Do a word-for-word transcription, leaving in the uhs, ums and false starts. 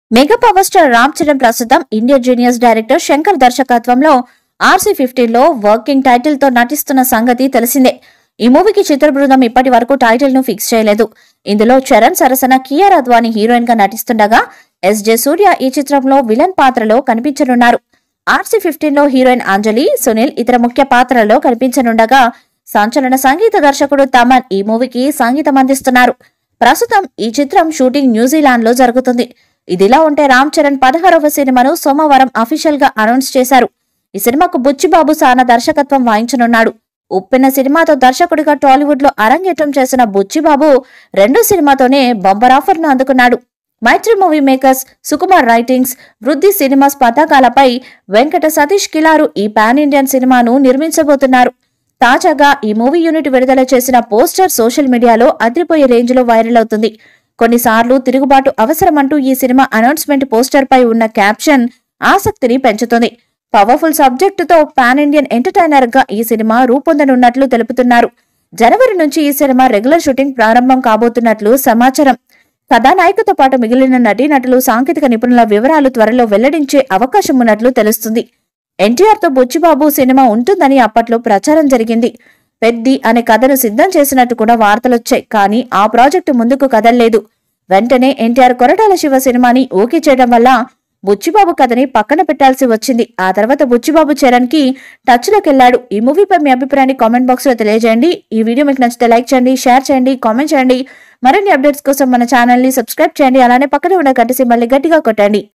Mega power star Ram Charan ప్రస్తుతం Indian genius director Shankar దర్శకత్వంలో RC fifteen లో వర్కింగ్ టైటిల్ తో నటిస్తున్న సంగతి తెలిసిందే. ఈ మూవీకి చిత్ర బృందం ఇప్పటి వరకు టైటిల్ ను ఫిక్స్ చేయలేదు. ఇందులో చరణ్ సరసన కియారా అద్వానీ హీరోయిన్ గా నటిస్తుండగా ఎస్ జే సూర్య ఈ చిత్రంలో విలన్ పాత్రలో కనిపించనున్నారు. ఆర్సీ ఫిఫ్టీన్ లో హీరోయిన్ అంజలి, సునీల్ ఇతర ముఖ్య పాత్రల్లో కనిపించనుండగా సంచలన సంగీత దర్శకుడు తమన్ ఈ మూవీకి సంగీతం అందిస్తున్నారు. ప్రస్తుతం ఈ చిత్రం షూటింగ్ న్యూజిలాండ్ లో జరుగుతుంది. ఇదిలా ఉంటే రామ్ చరణ్ పదహారవ సినిమాను సోమవారం అఫీషియల్ గా అనౌన్స్ చేశారు. ఈ సినిమాకు బుచ్చిబాబు సానా దర్శకత్వం వహించనున్నాడు. ఉప్పెన సినిమాతో దర్శకుడిగా టాలీవుడ్ లో అరంగేట్రం చేసిన బుచ్చిబాబు రెండో సినిమాతోనే బంపర్ ఆఫర్ ను అందుకున్నాడు. Mythri movie makers, Sukumar writings, Vriddhi cinemas పతాకాలపై వెంకట సతీష్ కిలారు ఈ పాన్ ఇండియన్ సినిమాను నిర్మించబోతున్నారు. తాజాగా ఈ మూవీ యూనిట్ విడుదల చేసిన పోస్టర్ సోషల్ మీడియాలో అదిరిపోయే రేంజ్ లో వైరల్ అవుతుంది. కొన్నిసార్లు తిరుగుబాటు అవసరమంటూ ఈ సినిమా అనౌన్స్మెంట్ పోస్టర్ పై ఉన్న క్యాప్షన్ ఆసక్తిని పెంచుతుంది. పవర్ఫుల్ సబ్జెక్టుతో పాన్ ఇండియన్ ఎంటర్టైనర్ గా ఈ సినిమా రూపొందనున్నట్లు తెలుపుతున్నారు. జనవరి నుంచి ఈ సినిమా రెగ్యులర్ షూటింగ్ ప్రారంభం కాబోతున్నట్లు సమాచారం. కథానాయికతో పాటు మిగిలిన నటీనటులు, సాంకేతిక నిపుణుల వివరాలు త్వరలో వెల్లడించే అవకాశం ఉన్నట్లు తెలుస్తుంది. ఎన్టీఆర్ తో బుచ్చిబాబు సినిమా ఉంటుందని అప్పట్లో ప్రచారం జరిగింది. పెద్ది అనే కథను సిద్ధం చేసినట్టు కూడా వార్తలొచ్చాయి. కానీ ఆ ప్రాజెక్టు ముందుకు కదల్లేదు. వెంటనే ఎన్టీఆర్ కొరటాల శివ సినిమాని ఓకే చేయడం వల్ల బుచ్చిబాబు కథని పక్కన పెట్టాల్సి వచ్చింది. ఆ తర్వాత బుచ్చిబాబు చరణ్ కి టచ్ లోకి వెళ్లాడు. ఈ మూవీపై మీ అభిప్రాయాన్ని కామెంట్ బాక్స్ లో తెలియజేయండి. ఈ వీడియో మీకు నచ్చితే లైక్ చేయండి, షేర్ చేయండి, కామెంట్ చేయండి. మరిన్ని అప్డేట్స్ కోసం మన ఛానల్ ని సబ్స్క్రైబ్ చేయండి. అలానే పక్కనే ఉన్న గంట సింబల్ ని గట్టిగా కొట్టండి.